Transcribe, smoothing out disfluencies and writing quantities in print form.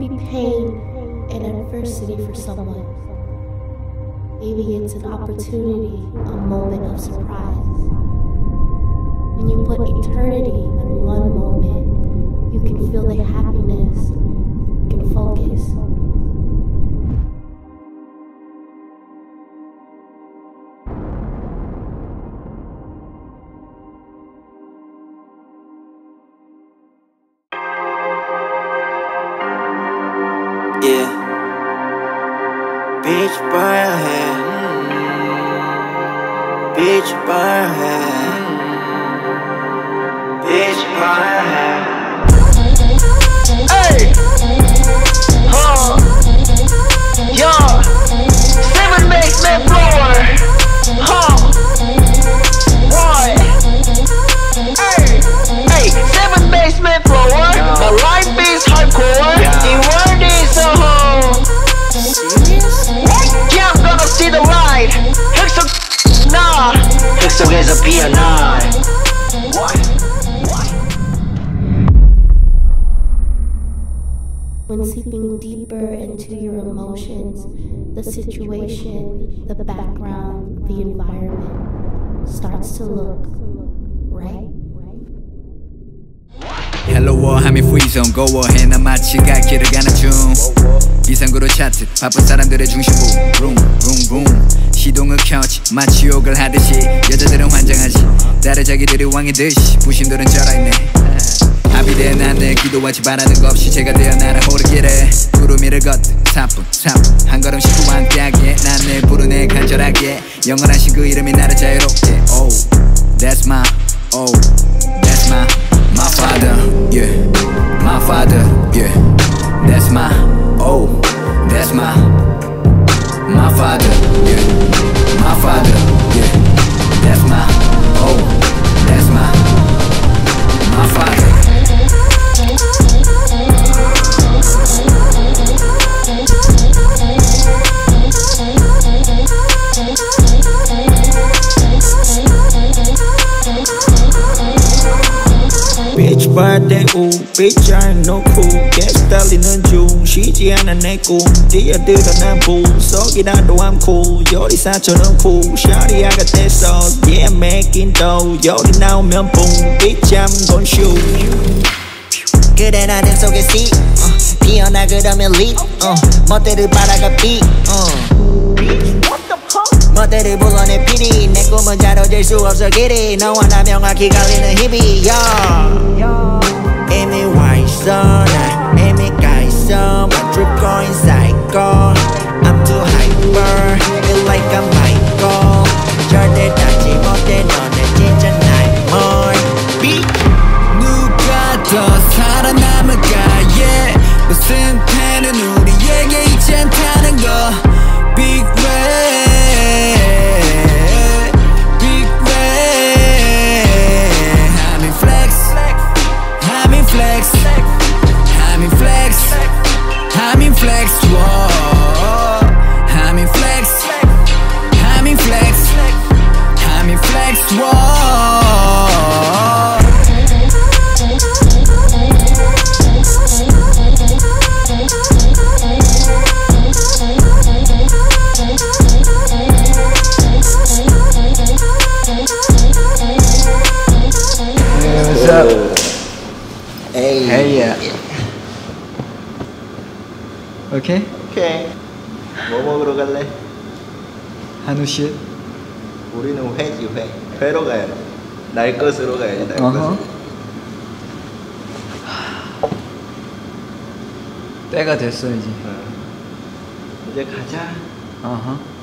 be pain and adversity for someone. Maybe it's an opportunity, a moment of surprise. When you put eternity in one moment, you can feel the happiness, you can focus. Yeah, bitch by her head, bitch by her head, bitch by her head. Hey, yo, 7 basement floor, why? Hey, 7 basement floor, the life is hardcore, the world is a home. Yeah, I'm gonna see the light. 흙 속에서 피어나. When seeping deeper into your emotions, the situation, the background, the environment starts to look right. 헬로워 함이 프리존 고워해 난 마치 갓길을 가는 중 비상구로 차트 바쁜 사람들의 중심부 룸 룸룸 시동을 켜지 마치 욕을 하듯이 여자들은 환장하지 다른 자기들이 왕이 듯이 부심들은 절하있네 합의된 난내 기도하지 바라는 것 없이 제가 되어 날아오르기를 구름 위를 걷듯 사뿐 한 걸음씩 구와 함께하기에 난 내 부르네 간절하게 영원하신 그 이름이 나를 자유롭게 Oh that's my oh that's my father, yeah, my father, yeah, that's my, oh, that's my father, yeah, my father, yeah, that's my, oh, that's my father. Bitch birthday 우 bitch I'm no cool gas 달리는 중 쉬지 않아 내 꿈 뛰어들어 난 부 속이 나도 I'm cool 요리사처럼 cool Shawty I got that sauce yeah making dough 요리 나오면 boom bitch I'm gon' shoot 그래 나는 속에 see 피어나 그러면 leap 멋대로 바라가 beat 멋대로 불러내 PD 내 꿈은 자로질 수 없어 길이 너와 나 명확히 갈리는 힙이 이미 와있어 나 이미 가있어 My trip going psycho I'm too hyper Feel like I'm Michael 절대 닿지 못해 너는 진짜 nightmare 누가 더 살아남을까 yeah 무슨 패는 우리에게 있지 않다는 거 Big Ray Big Ray I'm in flex I'm in flex I'm in flex I'm in flex whoa I'm in flex I'm in flex I'm in flex whoa What's up? Hey, yeah. Okay? 오케이 뭐 먹으러 갈래? 한우 씨. 우리는 회지 회로 가야 돼 날 것으로 가야지 날 것으로 때가 됐어 이제. 이제 가자 어허.